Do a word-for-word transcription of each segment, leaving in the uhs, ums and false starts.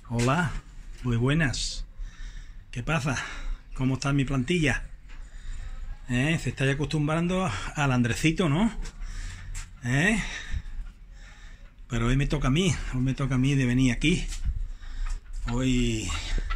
Hola, muy buenas. ¿Qué pasa? ¿Cómo está mi plantilla? ¿Eh? Se está ya acostumbrando al Andresito, ¿no? ¿Eh? Pero hoy me toca a mí, hoy me toca a mí de venir aquí. Hoy...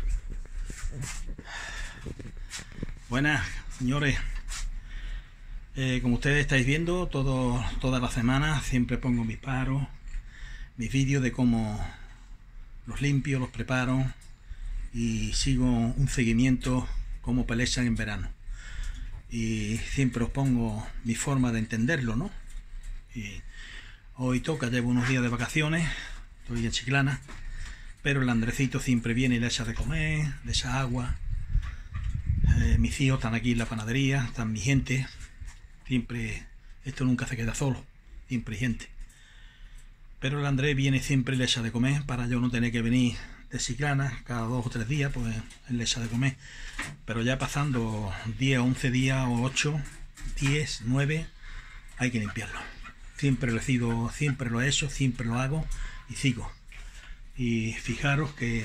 Buenas, señores. Eh, como ustedes estáis viendo, todo, toda la semana siempre pongo mis paros, mis vídeos de cómo los limpio, los preparo y sigo un seguimiento cómo pelexan en verano. Y siempre os pongo mi forma de entenderlo, ¿no? Y hoy toca, llevo unos días de vacaciones, estoy en Chiclana, pero el Andresito siempre viene y le echa de comer, le echa agua. Eh, mis hijos están aquí en la panadería, están mi gente. Siempre, esto nunca se queda solo, siempre hay gente. Pero el Andrés viene siempre y le echa de comer para yo no tener que venir de Chiclana cada dos o tres días, pues él le echa de comer. Pero ya pasando diez, once días o ocho, diez, nueve, hay que limpiarlo. Siempre lo he sido, siempre lo he hecho, siempre lo hago y sigo. Y fijaros que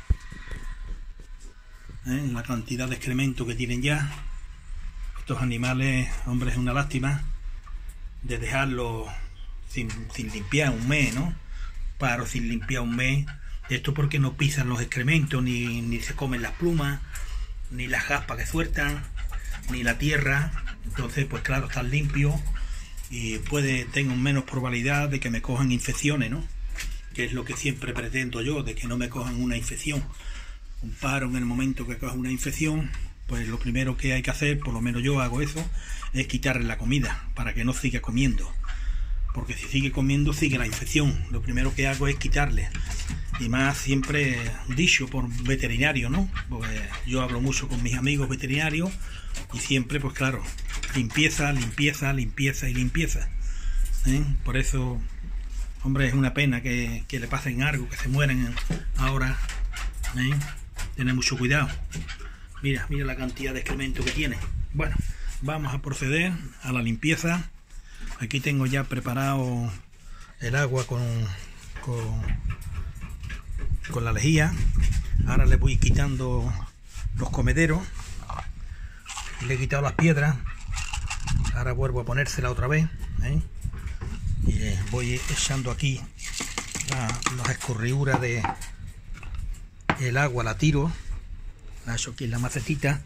¿eh? la cantidad de excremento que tienen ya. Estos animales, hombre, es una lástima de dejarlos sin, sin limpiar un mes, ¿no? Paro sin limpiar un mes. Esto porque no pisan los excrementos, ni, ni se comen las plumas, ni las jaspas que sueltan, ni la tierra. Entonces, pues claro, están limpios y puede, tengo menos probabilidad de que me cojan infecciones, ¿no? Que es lo que siempre pretendo yo, de que no me cojan una infección. Un paro en el momento que coja una infección, pues lo primero que hay que hacer, por lo menos yo hago eso, es quitarle la comida para que no siga comiendo. Porque si sigue comiendo, sigue la infección. Lo primero que hago es quitarle. Y más siempre dicho por veterinario, ¿no? Porque yo hablo mucho con mis amigos veterinarios y siempre, pues claro, limpieza, limpieza, limpieza y limpieza. ¿Eh? Por eso, hombre, es una pena que, que le pasen algo, que se mueran ahora. ¿Eh? Tener mucho cuidado. Mira, mira la cantidad de excremento que tiene. Bueno, vamos a proceder a la limpieza. Aquí tengo ya preparado el agua con, con, con la lejía. Ahora le voy quitando los comederos. Le he quitado las piedras. Ahora vuelvo a ponérsela otra vez. ¿eh? Y eh, voy echando aquí la, las escurriduras de el agua, la tiro. La echo aquí en la macetita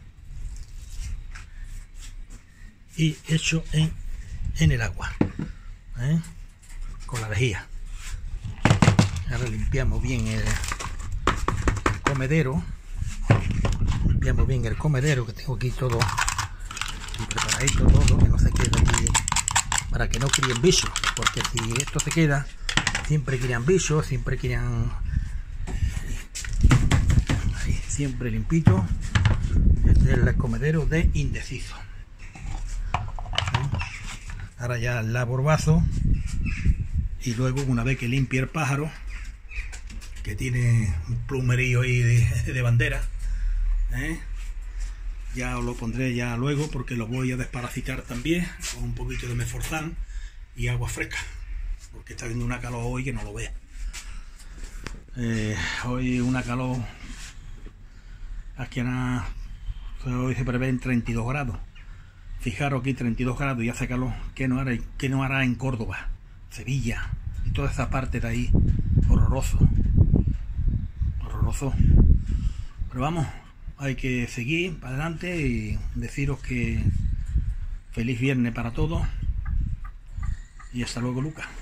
y echo en, en el agua ¿eh? con la lejía. Ahora limpiamos bien el, el comedero, limpiamos bien el comedero, que tengo aquí todo y preparadito, todo que no se quede aquí, para que no críen bichos, porque si esto se queda siempre crían bichos, siempre crían. Siempre limpito. Este es el comedero de indeciso. Ahora ya el laborbazo y luego una vez que limpie el pájaro, que tiene un plumerío ahí de, de bandera, ¿eh? ya os lo pondré ya luego, porque lo voy a desparasitar también con un poquito de meforzán y agua fresca, porque está haciendo una calor hoy que no lo vea. Eh, hoy una calor. Aquí en, hoy se prevén treinta y dos grados. Fijaros aquí treinta y dos grados y hace calor. ¿Qué no hará, qué no hará en Córdoba, Sevilla y toda esa parte de ahí? Horroroso. Horroroso. Pero vamos, hay que seguir para adelante y deciros que feliz viernes para todos. Y hasta luego, Lucas.